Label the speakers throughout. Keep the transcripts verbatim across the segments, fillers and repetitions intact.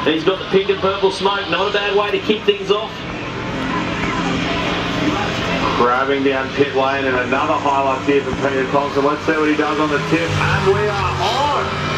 Speaker 1: He's got the pink and purple smoke. Not a bad way to kick things off.
Speaker 2: Grabbing down pit lane, and another highlight here for Peter Thompson. Let's see what he does on the tip, and we are on.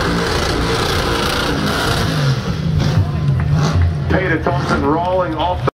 Speaker 2: Peter Thompson rolling off the